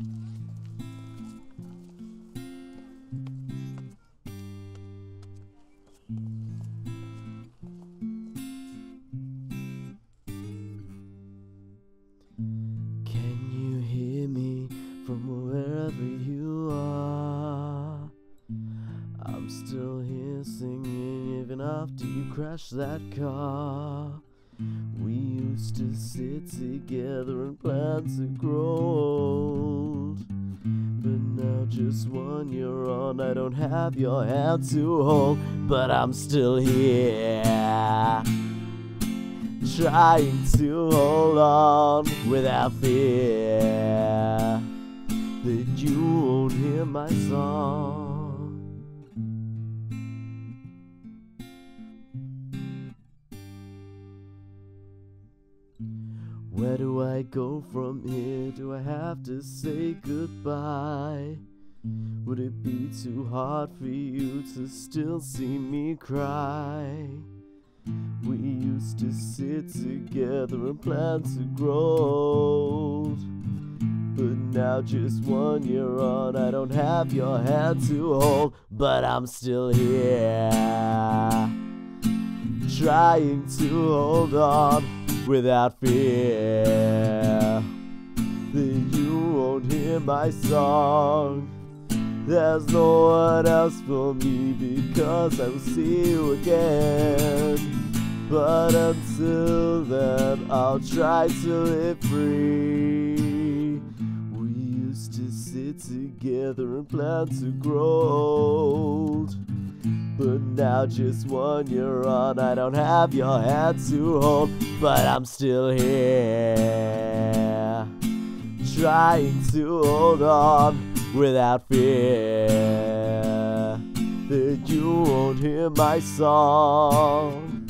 Can you hear me from wherever you are? I'm still here singing even after you crashed that car. We used to sit together and plan to grow old, but now just 1 year on, I don't have your hand to hold. But I'm still here, trying to hold on without fear that you won't hear my song. Where do I go from here? Do I have to say goodbye? Would it be too hard for you to still see me cry? We used to sit together and plan to grow old, but now just 1 year on, I don't have your hand to hold. But I'm still here, trying to hold on without fear that you won't hear my song. There's no one else for me because I will see you again. But until then, I'll try to live free. We used to sit together and plan to grow old, but now just 1 year on, I don't have your hand to hold. But I'm still here, trying to hold on without fear that you won't hear my song.